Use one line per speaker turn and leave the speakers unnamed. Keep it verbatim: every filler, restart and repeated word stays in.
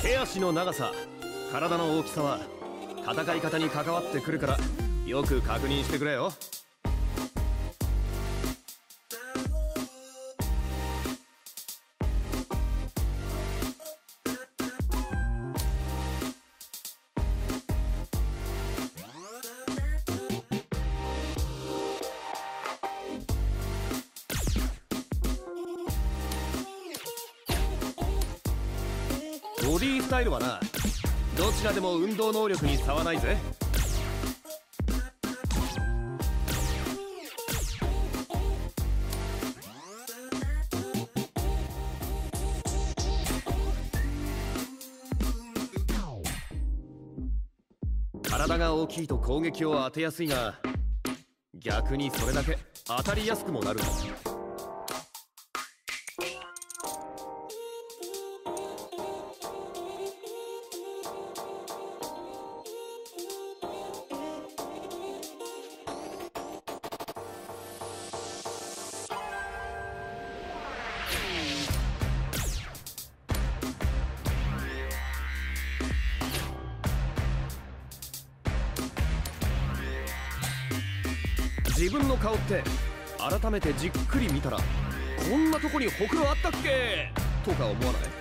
手足の長さ、体の大きさは戦い方に関わってくるから、よく確認してくれよ。ボディースタイルはな、どちらでも運動能力に差はないぜ。体が大きいと攻撃を当てやすいが、逆にそれだけ当たりやすくもなる。自分の顔って改めてじっくり見たら、こんなとこにほくろあったっけとか思わない？